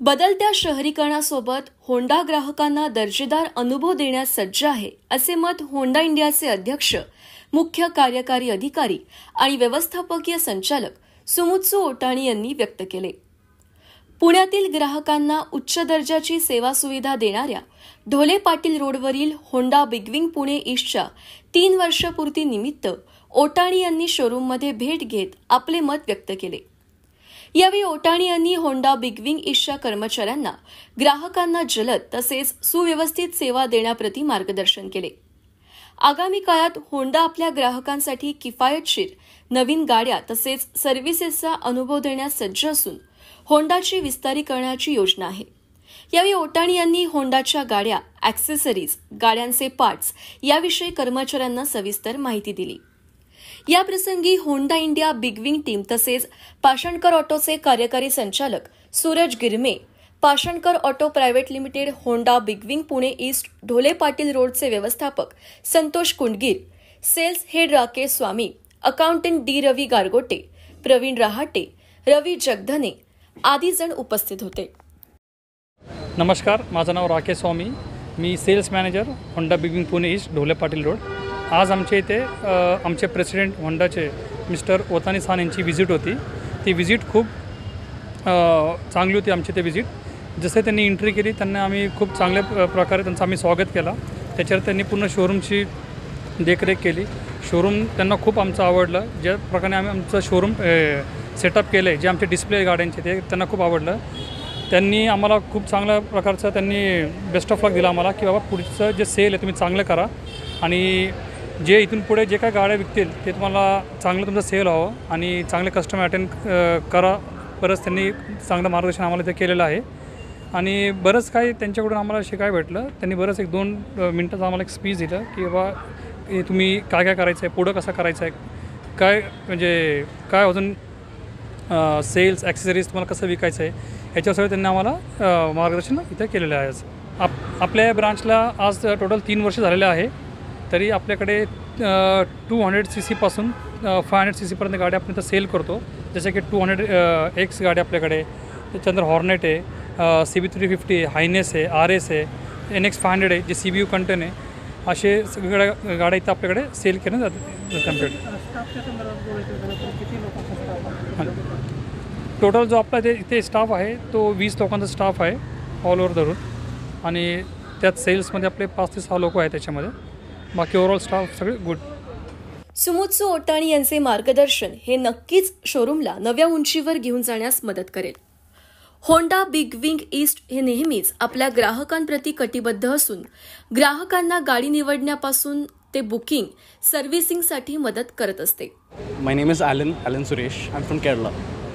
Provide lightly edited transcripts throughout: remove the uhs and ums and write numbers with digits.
बदलत्या शहरीकरणासोबत होंडा ग्राहकांना दर्जेदार अनुभव देण्यास सज्ज आहे, असे मत होंडा इंडियाचे अध्यक्ष, मुख्य कार्यकारी अधिकारी आणि व्यवस्थापकीय संचालक सुमुत्सू ओटाणी यांनी व्यक्त केले. पुण्यातील ग्राहकांना उच्च दर्जाची सेवा सुविधा देणाऱ्या ढोले पाटील रोडवरील होंडा बिगविंग पुणे ईस्टच्या 3 वर्षपूर्तीनिमित्त ओटाणी यांनी शोरूममध्ये भेट घेत आपले मत व्यक्त केले. यावेळी ओटाणी यांनी होंडा बिगविंग ईस्टच्या कर्मचाऱ्यांना ग्राहकांना जलद तसेच सुव्यवस्थित सेवा देण्याप्रती मार्गदर्शन केले. आगामी काळात होंडा आपल्या ग्राहकांसाठी किफायतशीर नवीन गाड्या तसेच सर्व्हिसेसचा अनुभव देण्यास सज्ज असून होंडाची विस्तारीकरणाची योजना आहे. यावेळी ओटाणी यांनी होंडाच्या गाड्या, ॲक्सेसरीज, गाड्यांचे पार्ट्स याविषयी कर्मचाऱ्यांना सविस्तर माहिती दिली. याप्रसंगी होंडा इंडिया बिगविंग टीम तसेच पाषाणकर ऑटोचे कार्यकारी संचालक Suraj Girme, Pashankar auto private limited, Honda BigWing Pune east Dhole Patil रोडचे व्यवस्थापक Santosh Kundgir, sales head Rakesh Swami, accountant D Ravi Gargote, Pravin Rahate, Ravi Jagdhane आदी जण उपस्थित होते. नमस्कार, माझं नाव राकेश स्वामी. मी sales manager Honda BigWing Pune east Dhole Patil road. आज आमच्या इथे आमचे प्रेसिडेंट होंडाचे मिस्टर ओतानी सान यांची व्हिजिट होती. ती व्हिजिट खूप चांगली होती. आमची ते व्हिजिट जसे त्यांनी एंट्री केली त्यांना आम्ही खूप चांगल्या प्रकारे त्यांचं आम्ही स्वागत केला. त्याच्यावर त्यांनी पूर्ण शोरूमची देखरेख केली. शोरूम त्यांना खूप आमचं आवडलं. ज्या प्रकारे आम्ही आमचं शोरूम सेटअप केलं आहे, जे आमचे डिस्प्ले गाड्यांचे ते त्यांना खूप आवडलं. त्यांनी आम्हाला खूप चांगल्या प्रकारचं त्यांनी बेस्ट ऑफ लक दिला आम्हाला की बाबा पुढचं जे सेल आहे तुम्ही चांगलं करा आणि जे इथून पुढे जे काय गाड्या विकतील ते तुम्हाला चांगलं तुमचं सेल व्हावं आणि चांगले कस्टमर अटेंड करा. बरंच त्यांनी चांगलं मार्गदर्शन आम्हाला ते केलेलं आहे आणि बरंच काही त्यांच्याकडून आम्हाला शिकायला भेटलं. त्यांनी बरंच 1-2 मिनटाचं आम्हाला एक स्पीच दिलं की बाबा तुम्ही काय काय करायचं आहे, पुढं कसं करायचं आहे, काय म्हणजे काय अजून सेल्स ॲक्सेसरीज तुम्हाला कसं विकायचं आहे, ह्याच्यावर सगळं त्यांनी आम्हाला मार्गदर्शन इथं केलेलं आहे. आपल्या ब्रांचला आज टोटल 3 वर्ष झालेले आहे. तरी आपल्याकडे 200 cc पासून 500 cc पर्यंत गाड्या आपण इथं सेल करतो. जसे की 200X गाडी आपल्याकडे, त्याच्यानंतर हॉर्नेट आहे, CB350, हायनेस आहे, RS आहे, NX 500 आहे, जे CBU कंटेन आहे. असे सगळ्या गाड्या इथं आपल्याकडे सेल केल्या जातात. टोटल जो आपला इथे स्टाफ आहे तो 20 लोकांचा स्टाफ आहे ऑल ओव्हर धरून आणि त्यात सेल्समध्ये आपले 5 ते 6 लोक आहेत. त्याच्यामध्ये बाकी ओव्हरऑल स्टाफ सगळे गुड. सुमुत्सू ओटाणी यांचे मार्गदर्शन हे नक्कीच शोरूमला नव्या उंचीवर घेऊन जाण्यास मदत करेल. होंडा बिगविंग ईस्ट हे नेहमीच आपल्या ग्राहकांप्रती कटिबद्ध असून ग्राहकांना गाडी निवडण्यापासून ते बुकिंग, सर्व्हिसिंगसाठी मदत करत असते. My name is Alan Suresh. I am from Kerala.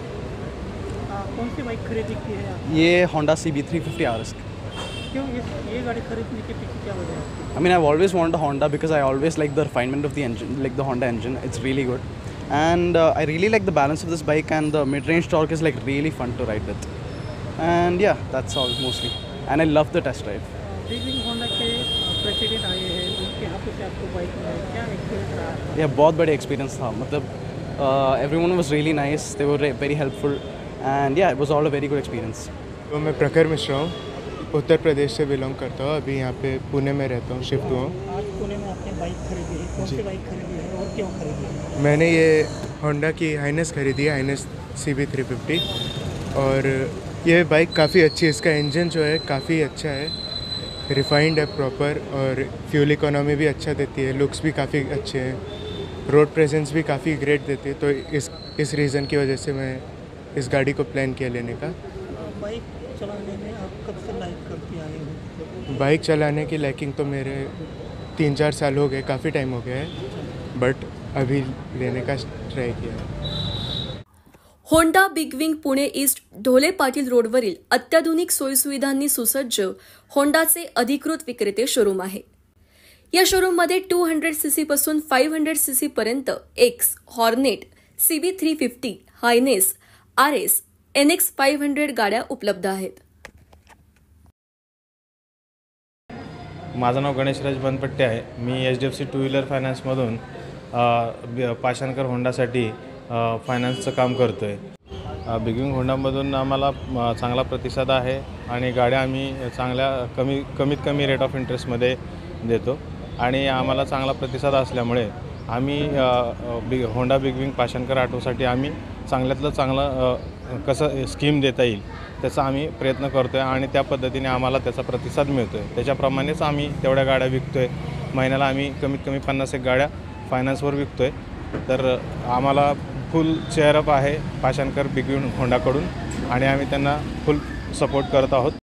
कौन सी बाइक खरीदी की है आपने? ये होंडा CB350 RS. क्यों ये गाड़ी खरीदने के पीछे क्या वजह है? I mean, I've always wanted a Honda because I always like the refinement of the engine, like the Honda engine. It's really good, and I really like the balance of this bike, and the mid-range torque is like really fun to ride with. And yeah, that's all mostly. And I love the test drive. BigWing Honda के president आए हैं, उनके हाथों से आपको bike में क्या experience रहा? Yeah, बहुत बड़ा एक्सपीरियंस था. मतलब everyone was really nice. They were very helpful, and yeah, it was all a very good experience. तो मैं प्रखर मिश्रा हूँ, उत्तर प्रदेश से बिलोंग करता हूँ. अभी यहाँ पे पुणे में रहता हूँ, शिफ्ट हुआ हूँ. आज पुणे में आपने बाइक खरीदी है, कौन सी बाइक खरीदी है और क्यों खरीदी है? मैंने ये होंडा की हाइनेस खरीदी है, हाइनेस CB350. और ये बाइक काफ़ी अच्छी है. इसका इंजन जो है काफ़ी अच्छा है, रिफाइंड है प्रॉपर, और फ्यूल इकोनॉमी भी अच्छा देती है. लुक्स भी काफ़ी अच्छे हैं, रोड प्रेजेंस भी काफ़ी ग्रेट देती है. तो इस रीज़न की वजह से मैं इस गाड़ी को प्लान किया लेने का. बाइक चलाने में आप कब से लाइक करके आए हो? बाइक चलाने की लाइकिंग तो मेरे 3-4 साल हो गए, काफ़ी टाइम हो गया है, बट अभी लेने का ट्राई किया है. Honda BigWing Pune east Dhole Patil रोडवरील अत्याधुनिक सोयीसुविधांनी सुसज्ज होंडाचे अधिकृत विक्रेते शोरूम आहे. या शोरूममध्ये 200 cc पासून 500 cc पर्यंत X, Hornet, CB350, Highness, RS, NX 500 गाड्या उपलब्ध आहेत. माझं नाव गणेशराज बनपट्टे आहे. मी HDFC टू व्हीलर फायनान्समधून पाषाणकर होंडासाठी फायनान्सचं काम करतो आहे. बिगिंग होंडामधून आम्हाला चांगला प्रतिसाद आहे आणि गाड्या आम्ही चांगल्या कमीत कमी रेट ऑफ इंटरेस्टमध्ये देतो आणि आम्हाला चांगला प्रतिसाद असल्यामुळे आम्ही होंडा बिगिंग पाषाणकर ऑटोसाठी आम्ही चांगल्यातलं चांगलं कसं स्कीम देता येईल त्याचा आम्ही प्रयत्न करतो आहे आणि त्या पद्धतीने आम्हाला त्याचा प्रतिसाद मिळतो आहे. त्याच्याप्रमाणेच आम्ही तेवढ्या गाड्या विकतो आहे. महिन्याला आम्ही कमीत कमी 50 एक गाड्या फायनान्सवर विकतो आहे. तर आम्हाला फुल चेअरअप आहे पाषाणकर बिगिंग होंडाकडून आणि आम्ही त्यांना फुल सपोर्ट करत आहोत.